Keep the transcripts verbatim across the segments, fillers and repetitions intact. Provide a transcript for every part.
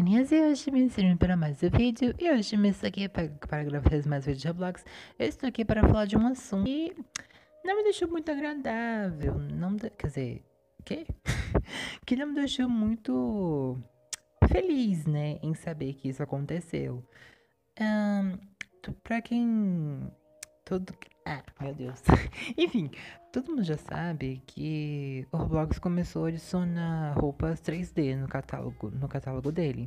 An녕하세요, Shimin para mais um vídeo. E hoje eu estou aqui para, para gravar mais vídeos de Roblox. Eu estou aqui para falar de um assunto que não me deixou muito agradável. Não, de, quer dizer, quê? que não me deixou muito feliz, né, em saber que isso aconteceu. Um, pra quem... Todo... Ah, meu Deus. Enfim, todo mundo já sabe que o Roblox começou a adicionar roupas três D no catálogo, no catálogo dele.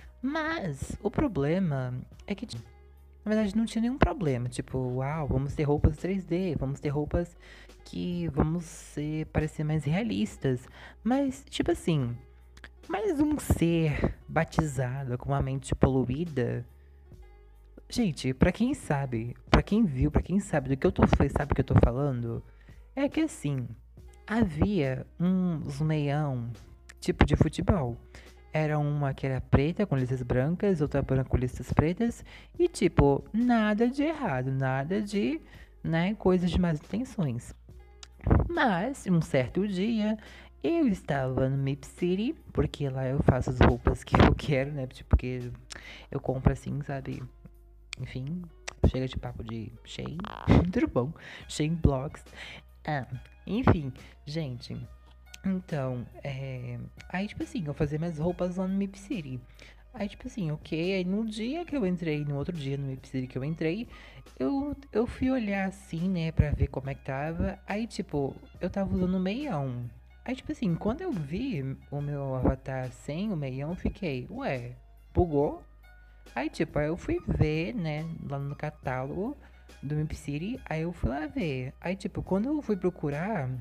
Mas o problema é que, na verdade, não tinha nenhum problema. Tipo, uau, vamos ter roupas três D, vamos ter roupas que vamos ser, parecer mais realistas. Mas, tipo assim, mais um ser batizado com uma mente poluída. Gente, pra quem sabe, pra quem viu, pra quem sabe do que eu tô, sabe do que eu tô falando, é que assim, havia uns meião tipo de futebol. Era uma que era preta com listas brancas, outra branca com listas pretas. E tipo, nada de errado, nada de, né, coisas de más intenções. Mas, um certo dia, eu estava no Mip City, porque lá eu faço as roupas que eu quero, né? Tipo, porque eu compro assim, sabe? Enfim, chega de papo de Shein. Tudo bom? Shein Blocks. Ah, enfim, gente. Então, é... aí, tipo assim, eu fazia minhas roupas lá no Mip City. Aí, tipo assim, ok. Aí, no dia que eu entrei, no outro dia no Mip City que eu entrei, eu, eu fui olhar assim, né, pra ver como é que tava. Aí, tipo, eu tava usando o meião. Aí, tipo assim, quando eu vi o meu avatar sem o meião, eu fiquei, ué, bugou? Aí, tipo, aí eu fui ver, né, lá no catálogo do Mip City, aí eu fui lá ver. Aí, tipo, quando eu fui procurar,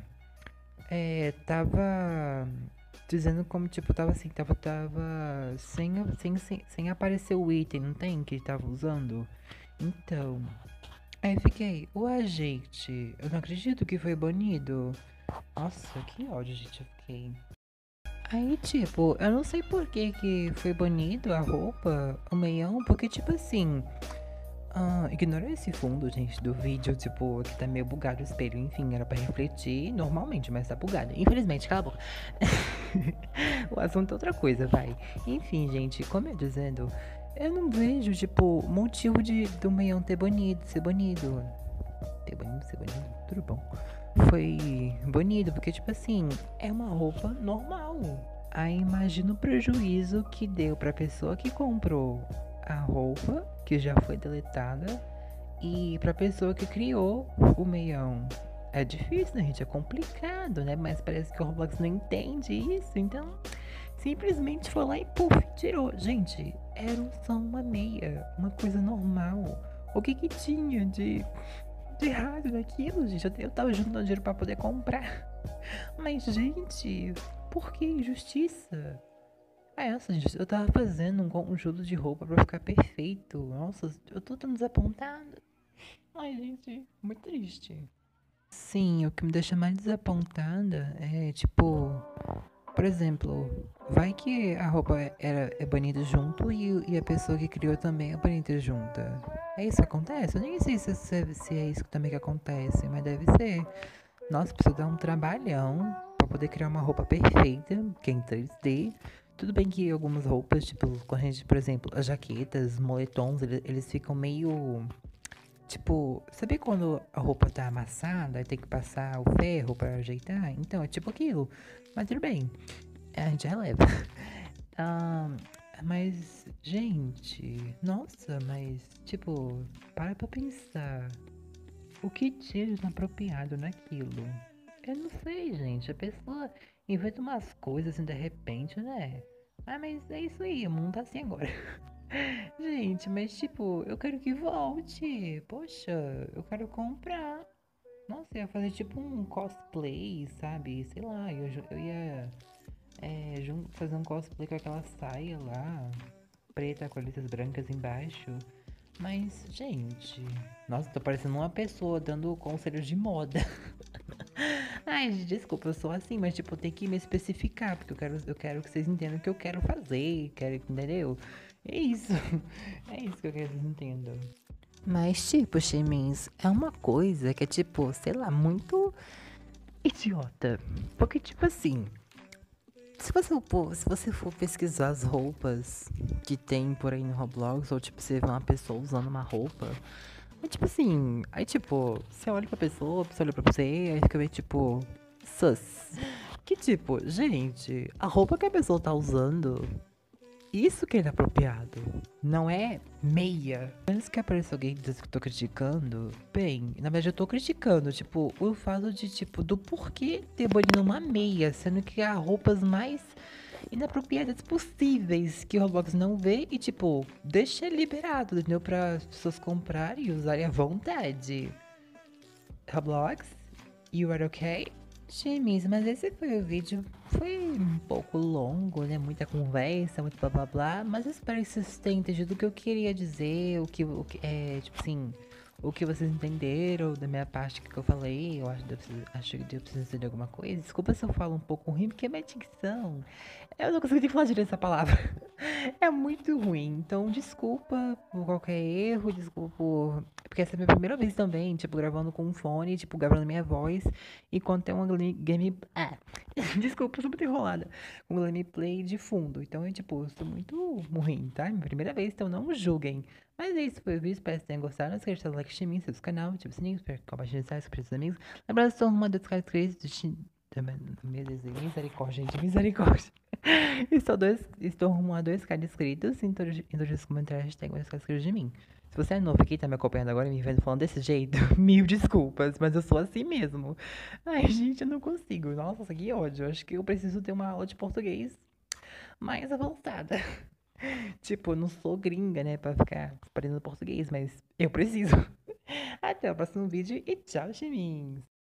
é, tava dizendo como, tipo, tava assim, tava, tava sem, sem, sem, sem aparecer o item, não tem, que ele tava usando. Então, aí eu fiquei, ué, gente, eu não acredito que foi banido. Nossa, que ódio, gente, eu fiquei. Aí, tipo, eu não sei por que que foi banido a roupa, o meião, porque, tipo assim, ah, ignora esse fundo, gente, do vídeo, tipo, que tá meio bugado o espelho, enfim, era pra refletir normalmente, mas tá bugado. Infelizmente, cala a boca. O assunto é outra coisa, vai. Enfim, gente, como eu dizendo, eu não vejo, tipo, motivo de do meião ter banido, ser banido. Ter banido, ser banido, tudo bom. Foi banido, porque, tipo assim, é uma roupa normal. Aí imagina o prejuízo que deu pra pessoa que comprou a roupa, que já foi deletada, e pra pessoa que criou o meião. É difícil, né, gente? É complicado, né? Mas parece que o Roblox não entende isso, então simplesmente foi lá e puf, tirou. Gente, era só uma meia, uma coisa normal. O que que tinha de, de errado naquilo, gente? Eu, eu tava juntando dinheiro pra poder comprar. Mas, gente, por que injustiça? Ah, essa, gente, eu tava fazendo um conjunto de roupa pra ficar perfeito. Nossa, eu tô tão desapontada. Ai, gente, muito triste. Sim, o que me deixa mais desapontada é, tipo, por exemplo, vai que a roupa era, é banida junto e, e a pessoa que criou também é banida junta. É isso que acontece? Eu nem sei se, se, se é isso também que acontece, mas deve ser. Nossa, precisa dar um trabalhão pra poder criar uma roupa perfeita, que é em três D. Tudo bem que algumas roupas, tipo, quando a gente, por exemplo, as jaquetas, moletons, eles, eles ficam meio. Tipo, sabe quando a roupa tá amassada e tem que passar o ferro pra ajeitar? Então, é tipo aquilo. Mas tudo bem, a gente releva. Ah, mas, gente, nossa, mas, tipo, para pra pensar. O que tira de inapropriado naquilo? Eu não sei, gente. A pessoa inventa umas coisas assim de repente, né? Ah, mas é isso aí, o mundo tá assim agora. Gente, mas tipo, eu quero que volte. Poxa, eu quero comprar. Nossa, eu ia fazer tipo um cosplay, sabe? Sei lá, eu, ju- eu ia é, jun- fazer um cosplay com aquela saia lá, preta com listas brancas embaixo. Mas, gente, nossa, tô parecendo uma pessoa dando conselhos de moda. Ai, gente, desculpa, eu sou assim, mas tipo, tem que me especificar, porque eu quero, eu quero que vocês entendam o que eu quero fazer, quero, entendeu? É isso. É isso que eu quero que vocês entendam. Mas, tipo, Chimins, é uma coisa que é, tipo, sei lá, muito idiota. Porque, tipo assim, Se você for, se você for pesquisar as roupas que tem por aí no Roblox, ou tipo, você vê uma pessoa usando uma roupa, é tipo assim, aí tipo, você olha pra pessoa, a pessoa olha pra você, aí fica meio tipo, sus. Que tipo, gente, a roupa que a pessoa tá usando, isso que é inapropriado. Não é meia. Antes que apareça alguém dizendo que eu tô criticando, bem, na verdade eu tô criticando, tipo, o fato de, tipo, do porquê ter banido uma meia, sendo que há roupas mais inapropriadas possíveis que o Roblox não vê e, tipo, deixa liberado, entendeu? Pra as pessoas comprarem e usarem à vontade. Roblox, you are okay? Times, mas esse foi o vídeo. Foi um pouco longo, né? Muita conversa, muito blá blá blá. Mas eu espero que vocês tenham entendido o que eu queria dizer, o que, o que é, tipo assim, o que vocês entenderam da minha parte que eu falei. Eu acho que eu preciso, acho que eu preciso entender alguma coisa. Desculpa se eu falo um pouco ruim, porque é minha dicção. Eu não consegui falar direito essa palavra. É muito ruim. Então, desculpa por qualquer erro, desculpa por. Porque essa é a minha primeira vez também, tipo, gravando com um fone, tipo, gravando minha voz. E quando tem uma gli- game. Ah, desculpa, eu sou muito enrolada. Um gameplay de fundo. Então, eu, tipo, eu sou muito ruim, tá? Minha primeira vez, então não julguem. Mas é isso, foi o vídeo. Espero que tenham gostado. Não esqueça de dar like em mim, inscrever no canal, ativa o sininho, espero que compartilhe com seus amigos. Lembrando, sou uma das caras inscritos. Meu Deus, misericórdia, gente, misericórdia. Estou, dois, estou rumo a dois k de inscritos. Então, então os comentários hashtag dois k inscritos de mim. Se você é novo aqui, tá me acompanhando agora e me vendo falando desse jeito, mil desculpas, mas eu sou assim mesmo. Ai, gente, eu não consigo. Nossa, que ódio. Acho que eu preciso ter uma aula de português mais avançada. Tipo, eu não sou gringa, né, pra ficar aprendendo português, mas eu preciso. Até o próximo vídeo e tchau, chiminhos.